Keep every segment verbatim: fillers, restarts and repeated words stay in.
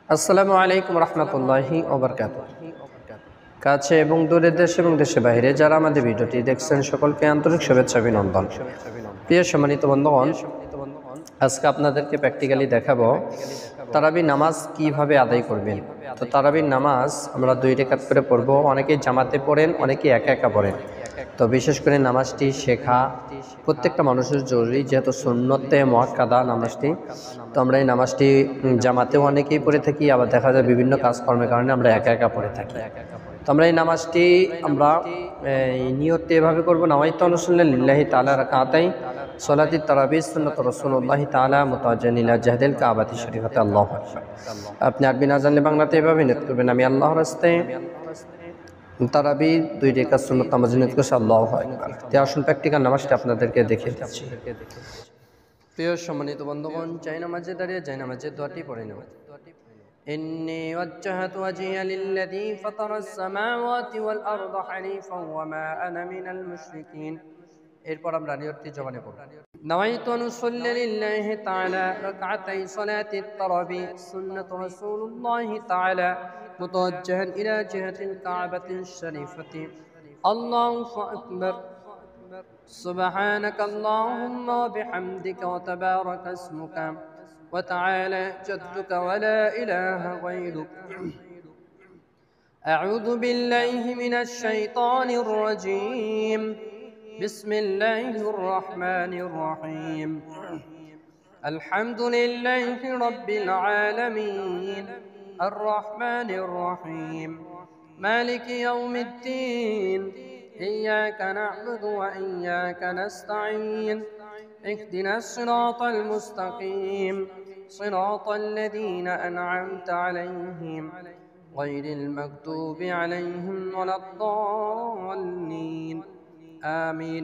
আসসালামু আলাইকুম রহমতুল্লাহি ওয়া বারাকাতুহু। কাছে এবং দূরের দেশ এবং দেশের বাইরে যারা আমাদের ভিডিওটি দেখছেন সকলকে আন্তরিক শুভেচ্ছা অভিনন্দন। প্রিয় সম্মানিত বন্ধুগণ, আজকে আপনাদেরকে প্র্যাকটিক্যালি দেখাবো তারাবি নামাজ কিভাবে আদায় করবেন। তো তারাবির নামাজ আমরা দুই রাকাত করে পড়বো। অনেকেই জামাতে পড়েন, অনেকেই একা একা পড়েন। তো বিশেষ করে নামাজটি শেখা প্রত্যেকটা মানুষের জরুরি, যেহেতু সুন্নতে মুআক্কাদা নামাজটি। তো আমরা এই নামাজটি জামাতেও অনেকেই পড়ে থাকি, আবার দেখা যায় বিভিন্ন কাজকর্মের কারণে আমরা একা একা পড়ে থাকি। তো আমরা এই নামাজটি আমরা নিয়তটি এভাবে করবো, নাওয়াইতু আন-নুসাল্লি লিল্লাহি তাআলা রাকাতাই সলাতি তারাবি সুন্নাত রাসূলুল্লাহি তাআলা মুতাওয়াজ্জিহান ইলা জাহদিল কাবাতি শরীফাতে আল্লাহু আকবার। আপনি আরবি না জানলে বাংলাতে এভাবে নিয়ত করবেন, আমি আল্লাহর রাস্তায় তারাবি দুই রাকাত সুন্নাত নামাজ নিয়ত করছি, আল্লাহু আকবার। তো আসুন প্র্যাকটিক্যাল নামাজটি আপনাদেরকে দেখিয়ে দিচ্ছি। প্রিয় সম্মানিত বন্ধুগণ, চাই নামাজে দাঁড়িয়ে চাই নামাজের দোয়াটি পড়ে নেব। إني وجهت وجهي للذي فطر السماوات والأرض حنيفا وما أنا من المشركين। এরপর আমরা নিয়তটি জবানে পড়ব। নাওয়াইতু আন উসাল্লি লিল্লাহি তাআলা রাকআতাই সালাতি তারাবি সুন্নাত রাসূলুল্লাহি তাআলা মুতাওয়াজ্জিহান ইলা জিহাতিল কাবাতি শরীফাতি। আল্লাহু আকবার। সুবহানাকা আল্লাহুম্মা ওয়া বিহামদিকা ওয়া তাবারাকা ইসমুকা ওয়া তাআলা জাদ্দুকা ওয়া লা ইলাহা গায়রুক। আউযু বিল্লাহি মিনাশ শাইতানির রাজীম। বিসমিল্লাহির রহমানির রহিম। আলহামদুলিল্লাহি রাব্বিল আলামিন আর রহমানির রহিম মালিকি ইয়াউমিদ্দিন। إياك نعبد وإياك نستعين اهدنا الصراط المستقيم صراط الذين أنعمت عليهم غير المغضوب عليهم ولا الضالين آمين.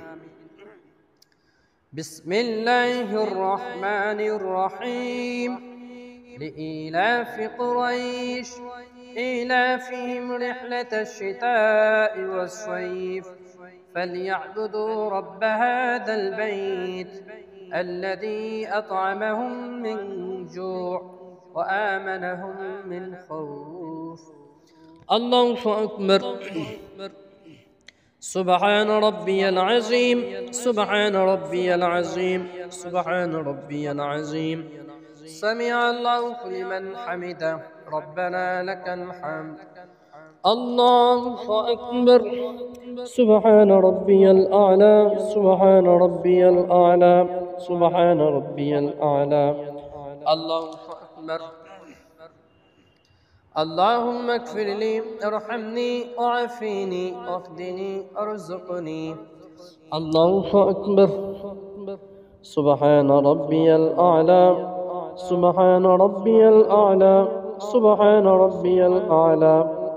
بسم الله الرحمن الرحيم. لإيلاف قريش إيلافهم رحلة الشتاء والصيف فليعبدوا رب هذا البيت الذي أطعمهم من جوع وآمنهم من خوف. الله أكبر. سبحان ربي العظيم سبحان ربي العظيم سبحان ربي العظيم. سمع الله لمن حمده ربنا لك الحمد. الله أكبر. سبحان ربي الأعلى سبحان ربي الأعلى سبحان ربي الأعلى. الله أكبر. اللهم اغفر لي ارحمني وعافيني واهدني ارزقني. الله أكبر. سبحان ربي الأعلى سبحان ربي الأعلى سبحان ربي الأعلى.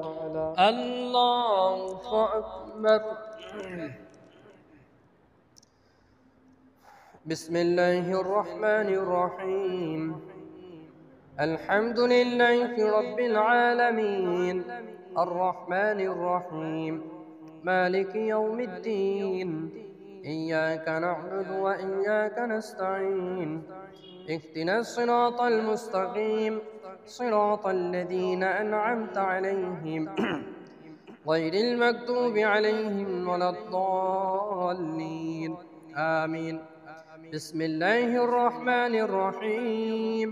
الله أكبر. بسم الله الرحمن الرحيم. الحمد لله رب العالمين الرحمن الرحيم مالك يوم الدين. إياك نعبد وإياك نستعين اهدنا الصراط المستقيم صراط الذين أنعمت عليهم غير المغضوب عليهم ولا الضالين آمين. بسم الله الرحمن الرحيم.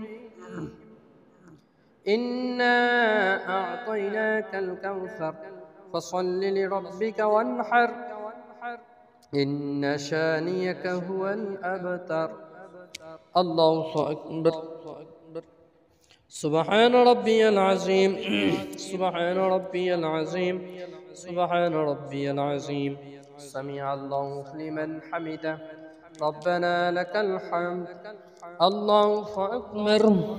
إنا أعطيناك الكوثر فصل لربك وانحر إن شانيك هو الأبتر. الله أكبر. سبحان ربي العظيم سبحان ربي العظيم سبحان ربي العظيم. سمع الله لمن حمده ربنا لك الحمد. الله أكبر.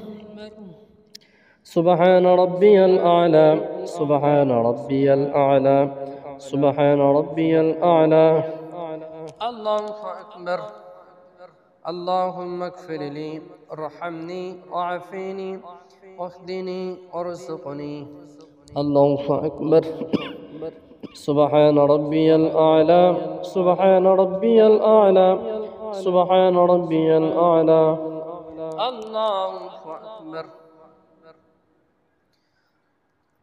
سبحان ربي الأعلى سبحان ربي الأعلى سبحان ربي الأعلى. الله أكبر. اللهم اغفر لي ارحمني وعافيني واهدني وارزقني. الله أكبر. سبحان ربي الأعلى سبحان ربي الأعلى سبحان ربي الأعلى. الله أكبر.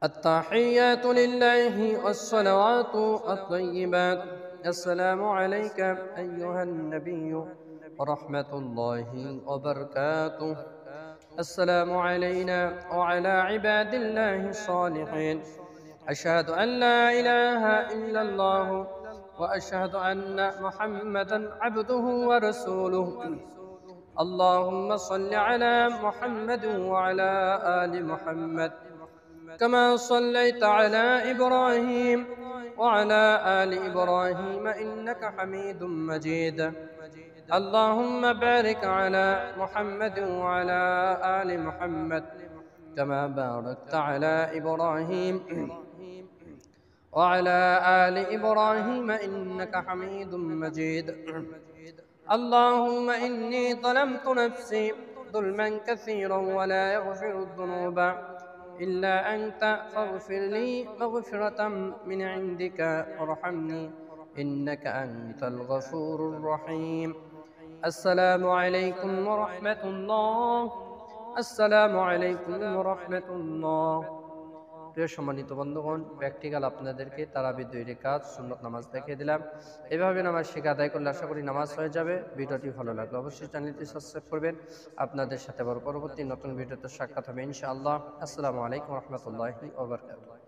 التحيات لله والصلوات الطيبات. السلام عليك أيها النبي ورحمة الله وبركاته. السلام علينا وعلى عباد الله الصالحين. أشهد أن لا إله إلا الله وأشهد أن محمدا عبده ورسوله. اللهم صل على محمد وعلى آل محمد كما صليت على إبراهيم وعلى آل إبراهيم إنك حميد مجيد. اللهم بارك على محمد وعلى آل محمد كما باركت على إبراهيم وعلى آل إبراهيم إنك حميد مجيد. اللهم إني ظلمت نفسي ظلما كثيرا ولا يغفر الذنوب إلا أنت فاغفر لي مغفرة من عندك وارحمني إنك أنت الغفور الرحيم. السلام عليكم ورحمة الله। আসসালামু আলাইকুম ওয়া রাহমাতুল্লাহ। প্রিয় সম্মানিত বন্ধুগণ, প্র্যাকটিক্যাল আপনাদেরকে তারাবি দুই রাকাত সুন্নত নামাজ দেখিয়ে দিলাম। এভাবে নামাজ শিখে আদায় করলে আশা করি নামাজ হয়ে যাবে। ভিডিওটি ভালো লাগলে অবশ্যই চ্যানেলটি সাবস্ক্রাইব করবেন। আপনাদের সাথে আবার পরবর্তী নতুন ভিডিওতে সাক্ষাৎ হবে ইনশাআল্লাহ। আসসালামু আলাইকুম ওয়া রাহমাতুল্লাহি ওয়া বারাকাতুহু।